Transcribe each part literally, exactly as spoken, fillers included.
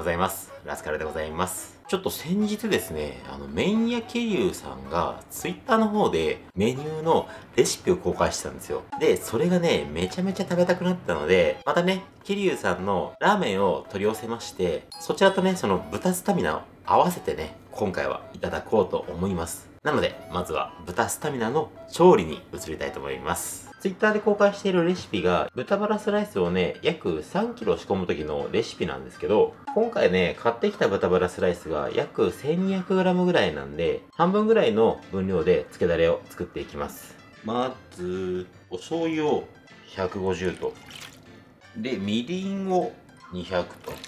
ございます。ラスカルでございます。ちょっと先日ですね、あの、麺屋桐生さんが Twitter の方でメニューのレシピを公開してたんですよ。で、それがね、めちゃめちゃ食べたくなったので、またね、桐生さんのラーメンを取り寄せまして、そちらとね、その豚スタミナを合わせてね、今回はいただこうと思います。なので、まずは豚スタミナの調理に移りたいと思います。Twitter で公開しているレシピが、豚バラスライスをね、約さんキロ仕込む時のレシピなんですけど、今回ね、買ってきた豚バラスライスが約 せんにひゃくグラム ぐらいなんで、半分ぐらいの分量で漬けだれを作っていきます。まず、お醤油をひゃくごじゅうと。で、みりんをにひゃくと。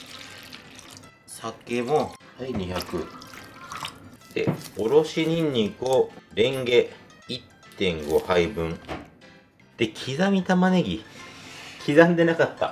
酒も、はい、にひゃく。で、おろしにんにくをレンゲ いってんご 杯分。で、刻み玉ねぎ。刻んでなかった。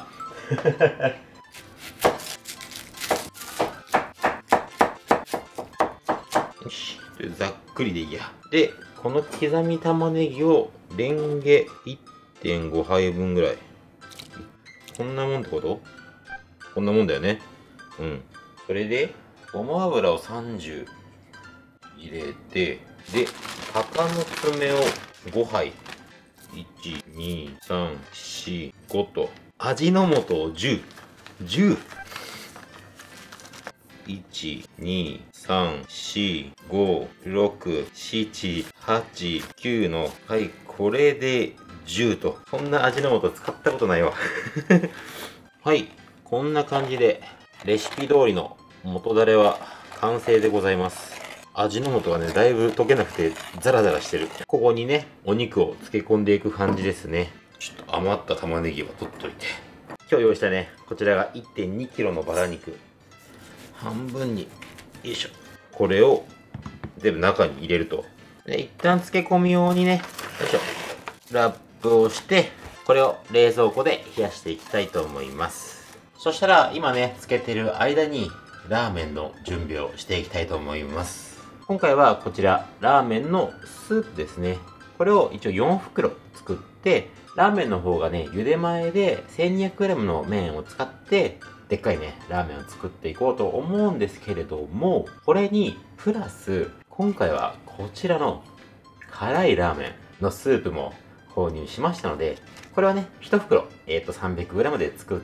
よし。ざっくりでいいや。で、この刻み玉ねぎをレンゲ いってんご 杯分ぐらい。こんなもんってこと？こんなもんだよね。うん。それで、ごま油をさんじゅう入れて、で、鷹の爪をごはい。いち、に、さん、よん、ごと。味の素をじゅう。じゅう。いち、に、さん、よん、ご、ろく、なな、はち、きゅうの、はい、これでじゅうと。そんな味の素使ったことないわ。はい、こんな感じで、レシピ通りの元だれは完成でございます。味の素がね、だいぶ溶けなくてザラザラしてる。ここにね、お肉を漬け込んでいく感じですね。ちょっと余った玉ねぎは取っといて。今日用意したね、こちらが いってんにキロのバラ肉。半分に、よいしょ。これを全部中に入れると。で、一旦漬け込み用にね、よいしょ。ラップをして、これを冷蔵庫で冷やしていきたいと思います。そしたら、今ね、漬けてる間に、ラーメンの準備をしていきたいと思います。今回はこちら、ラーメンのスープですね。これを一応よんふくろ作って、ラーメンの方がね、茹で前で せんにひゃくグラム の麺を使って、でっかいね、ラーメンを作っていこうと思うんですけれども、これに、プラス、今回はこちらの辛いラーメンのスープも購入しましたので、これはね、いちふくろ、えっと さんびゃくグラム で作って、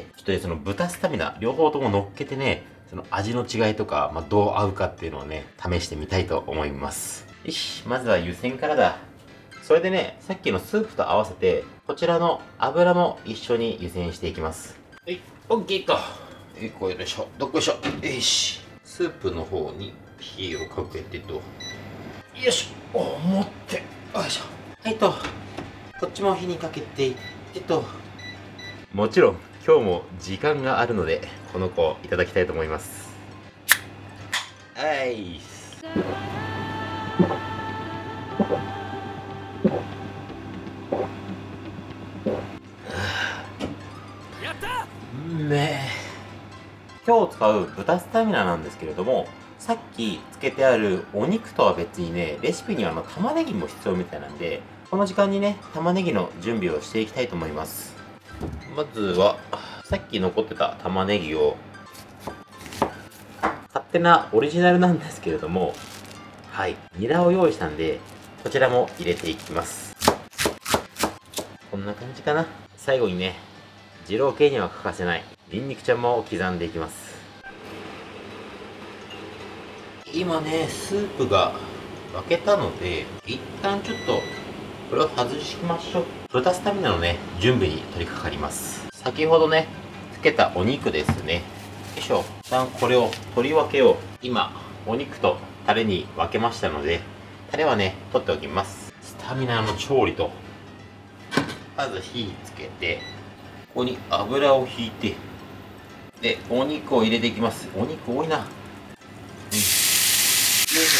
ちょっとね、その豚スタミナ、両方とも乗っけてね、その味の違いとか、まあ、どう合うかっていうのをね、試してみたいと思います。よし、まずは湯煎からだ。それでね、さっきのスープと合わせて、こちらの油も一緒に湯煎していきます。はい、オッケーと。よいこよいしょ、どっこいしょ。よし。スープの方に火をかけてと。よいしょ。お、持って。よいしょ。はいと。こっちも火にかけていってと。もちろん、今日も時間があるので、この子をいただきたいと思います。はい。やった！うめえ。今日使う豚スタミナなんですけれども、さっき漬けてあるお肉とは別にね、レシピにはあの玉ねぎも必要みたいなんで、この時間にね、玉ねぎの準備をしていきたいと思います。まずは、さっき残ってた玉ねぎを、勝手なオリジナルなんですけれども、はい、ニラを用意したんで、こちらも入れていきます。こんな感じかな。最後にね、二郎系には欠かせない、ニンニクちゃんも刻んでいきます。今ね、スープが沸けたので、一旦ちょっと、これを外しましょう。豚スタミナのね、準備に取り掛かります。先ほどね、つけたお肉ですね。よいしょ。一旦これを取り分けよう。今、お肉とタレに分けましたので、タレはね、取っておきます。スタミナの調理と、まず火つけて、ここに油をひいて、で、お肉を入れていきます。お肉多いな。うん。よいしょ。よい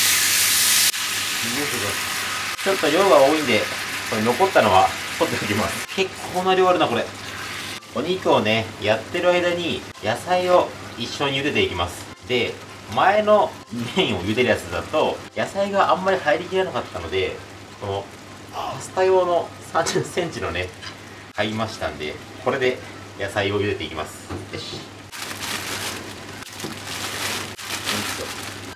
しょ。ちょっと量が多いんで、これ残ったのは取っておきます。結構な量あるな、これ。お肉をね、やってる間に野菜を一緒に茹でていきます。で、前の麺を茹でるやつだと、野菜があんまり入りきらなかったので、このパスタ用のさんじゅっセンチのね、買いましたんで、これで野菜を茹でていきます。よし。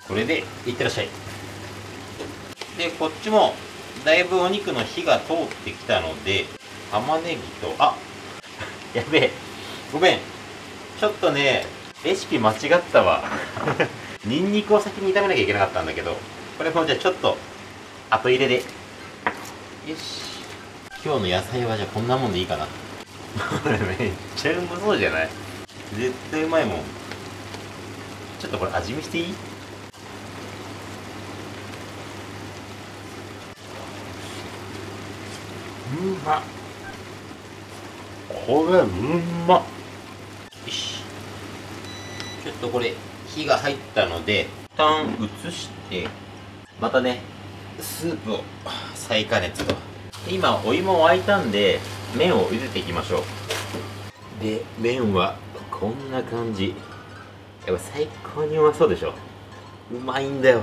これでいってらっしゃい。でこっちもだいぶお肉の火が通ってきたので、玉ねぎと、あやべえ、ごめん、ちょっとねレシピ間違ったわニンニクを先に炒めなきゃいけなかったんだけど、これもじゃあちょっと後入れで。よし、今日の野菜はじゃあこんなもんでいいかなこれめっちゃうまそうじゃない？絶対うまいもん。ちょっとこれ味見していい？うまっ、これうまっ。よし、ちょっとこれ火が入ったので一旦移して、またねスープを再加熱と。今お湯も沸いたんで麺を茹でていきましょう。で麺はこんな感じ。やっぱ最高にうまそうでしょ。うまいんだよはい、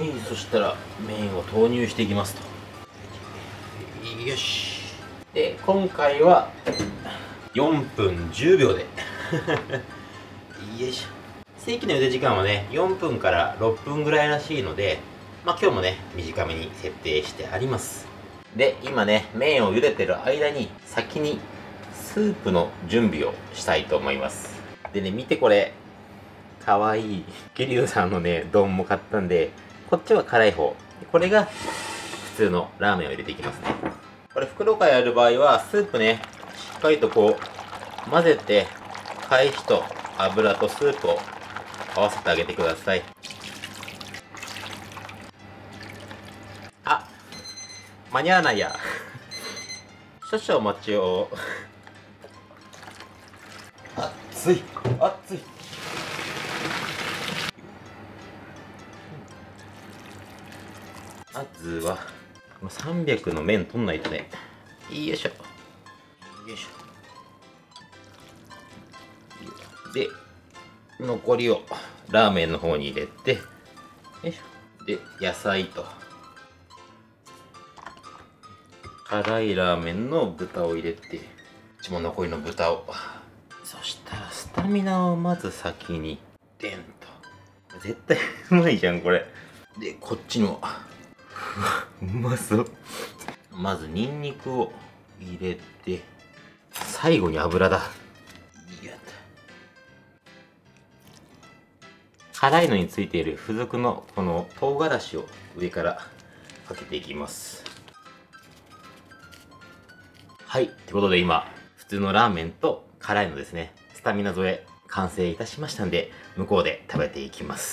そしたら麺を投入していきますと。よし。で今回はよんぷんじゅうびょうでよいしょ。正規の茹で時間はねよんぷんからろっぷんぐらいらしいので、まあ今日もね短めに設定してあります。で今ね麺を茹でてる間に先にスープの準備をしたいと思います。でね見てこれかわいい桐生さんのね丼も買ったんで、こっちは辛い方、これが普通のラーメンを入れていきますね。これ袋からやる場合はスープねしっかりとこう混ぜて、返しと油とスープを合わせてあげてください。あ、間に合わないや少々お待ちを熱い熱い。まずはさんびゃくの麺取んないとね。よいしょよいしょ。で残りをラーメンの方に入れて、よいしょ。で野菜と辛いラーメンの豚を入れて、うちも残りの豚を。そしたらスタミナをまず先にデンと。絶対うまいじゃんこれ。でこっちにもうまそう。まずニンニクを入れて、最後に油だ。やった辛いのについている付属のこの唐辛子を上からかけていきます。はい、ってことで今普通のラーメンと辛いのですねスタミナ添え完成いたしましたんで、向こうで食べていきます。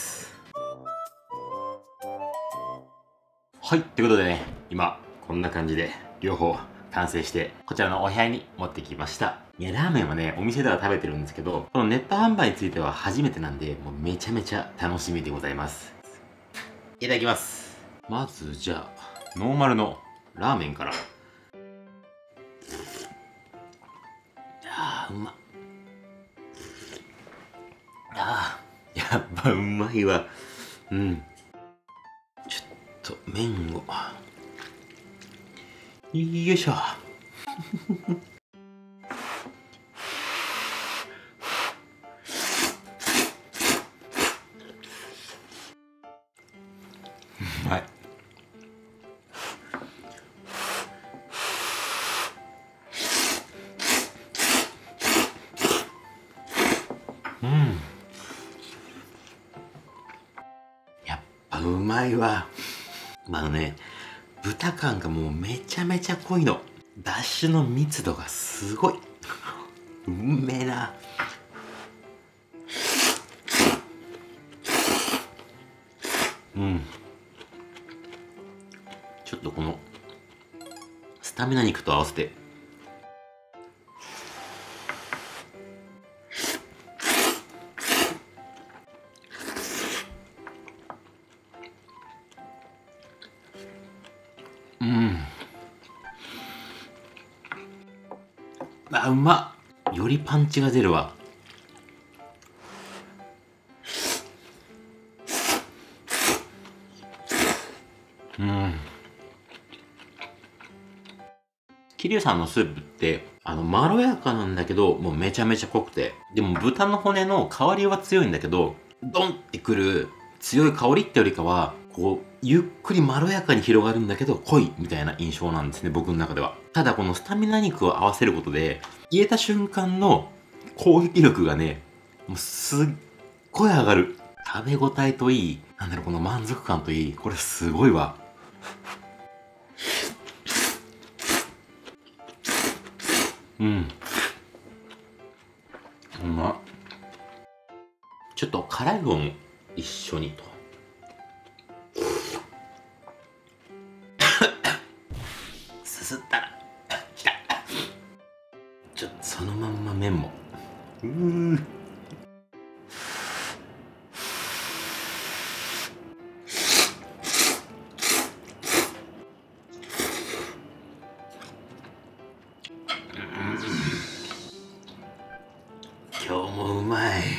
はい、ということでね今こんな感じで両方完成してこちらのお部屋に持ってきました。いやラーメンはねお店では食べてるんですけど、このネット販売については初めてなんで、もうめちゃめちゃ楽しみでございます。いただきます。まずじゃあノーマルのラーメンから。あーうまっ。あーやっぱうまいわ。うん、ちょっと麺をよいしょうまい。うん、やっぱうまいわ。まあね豚感がもうめちゃめちゃ濃いの。だしの密度がすごい。うめえな。うん。ちょっとこのスタミナ肉と合わせて。うん。あ、うまっ。よりパンチが出るわ。うん。桐生さんのスープってあのまろやかなんだけどもうめちゃめちゃ濃くて、でも豚の骨の香りは強いんだけどドンってくる強い香りってよりかは、こう、ゆっくりまろやかに広がるんだけど濃いみたいな印象なんですね、僕の中では。ただこのスタミナ肉を合わせることで、入れた瞬間の攻撃力がね、もうすっごい上がる。食べ応えといい、なんだろう、この満足感といい、これすごいわ。うん。うまっ。ちょっと辛い方も一緒にと。すすったら。きた。ちょっとそのまんま麺も。うー。今日もうまい。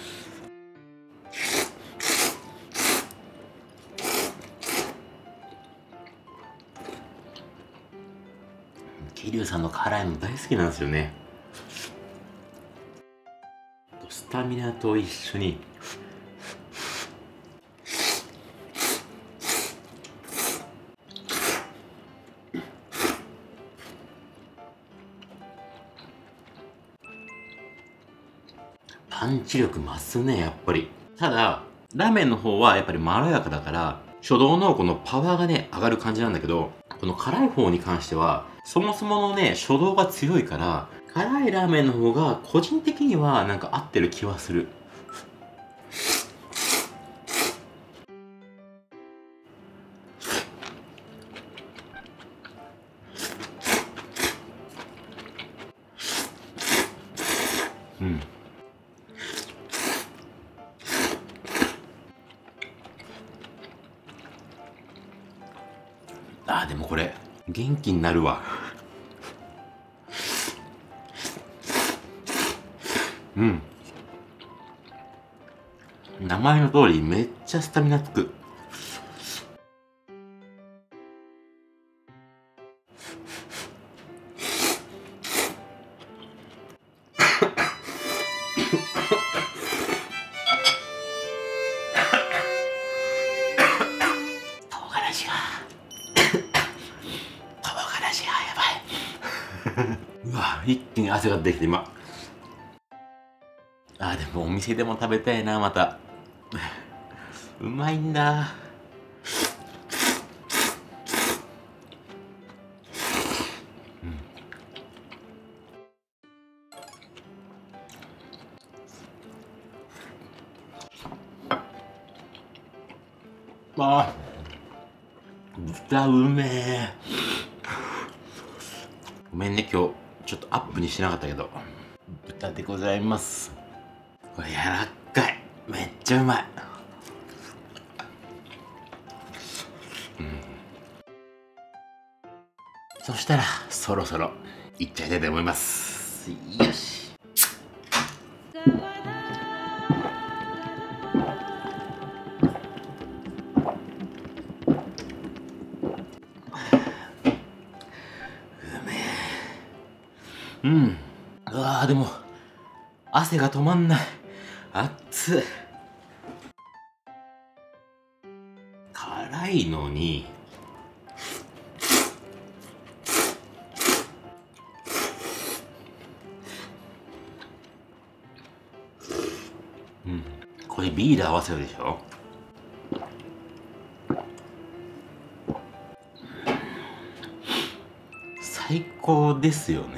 桐生さんの辛いの大好きなんですよね。スタミナと一緒に。パンチ力増すね、やっぱり。ただ、ラーメンの方はやっぱりまろやかだから、初動のこのパワーがね、上がる感じなんだけど、この辛い方に関しては、そもそものね、初動が強いから、辛いラーメンの方が個人的にはなんか合ってる気はする。うん。あーでもこれ元気になるわ。うん。名前の通りめっちゃスタミナつく。唐辛子が唐辛子がやばい。うわ、一気に汗ができて今。あーでもお店でも食べたいな、また。うまいんだ。あー豚うめえ。ごめんね、今日ちょっとアップにしなかったけど、豚でございます。これ柔らかい、めっちゃうまい。うん、そしたらそろそろいっちゃいたいと思います。よし。うん。うわーでも汗が止まんない。熱い。辛いのにうん、これビール合わせるでしょ。最高ですよね。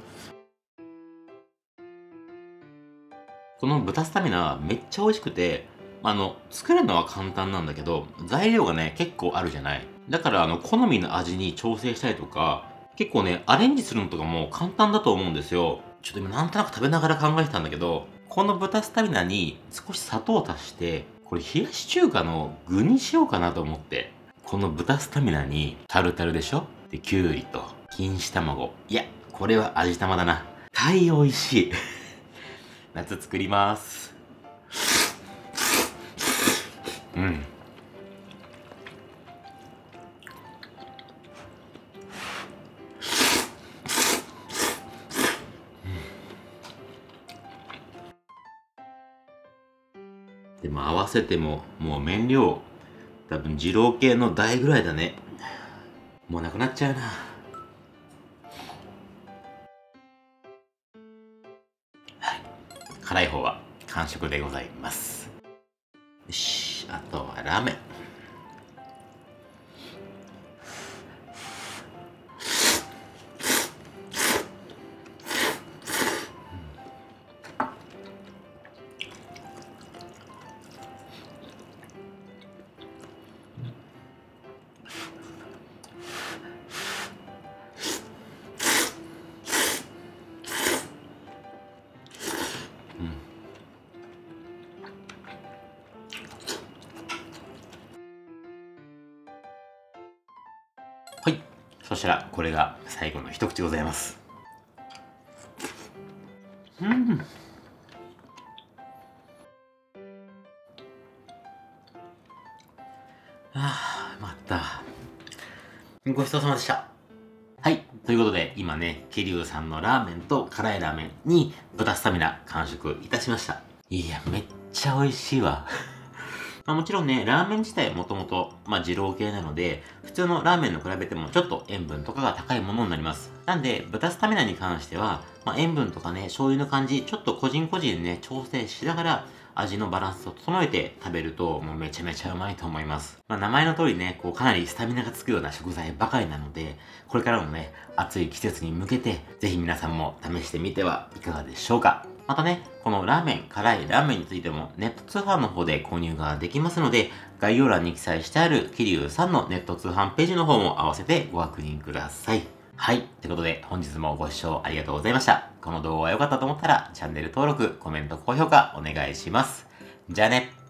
この豚スタミナはめっちゃ美味しくて、あの、作るのは簡単なんだけど、材料がね、結構あるじゃない。だから、あの、好みの味に調整したりとか、結構ね、アレンジするのとかも簡単だと思うんですよ。ちょっと今なんとなく食べながら考えてたんだけど、この豚スタミナに少し砂糖を足して、これ冷やし中華の具にしようかなと思って。この豚スタミナにタルタルでしょ？で、きゅうりと錦糸卵。いや、これは味玉だな。タイ美味しい。夏作ります。うん。ででも合わせてももう麺量多分二郎系の倍ぐらいだね。もうなくなっちゃうな。はい、辛い方は完食でございます。よし、あとはラーメン。はい。そしたら、これが最後の一口でございます。うん。ああ、また。ごちそうさまでした。はい。ということで、今ね、桐生さんのラーメンと辛いラーメンに豚スタミナ完食いたしました。いや、めっちゃ美味しいわ。まあ、もちろんね、ラーメン自体もともと、まあ、二郎系なので、普通のラーメンと比べてもちょっと塩分とかが高いものになります。なんで、豚スタミナに関しては、まあ、塩分とかね、醤油の感じ、ちょっと個人個人ね、調整しながら、味のバランスを整えて食べると、もうめちゃめちゃうまいと思います。まあ、名前の通りね、こうかなりスタミナがつくような食材ばかりなので、これからもね、暑い季節に向けて、ぜひ皆さんも試してみてはいかがでしょうか。またね、このラーメン、辛いラーメンについてもネット通販の方で購入ができますので、概要欄に記載してある桐生さんのネット通販ページの方も合わせてご確認ください。はい。ということで、本日もご視聴ありがとうございました。この動画が良かったと思ったら、チャンネル登録、コメント、高評価お願いします。じゃあね。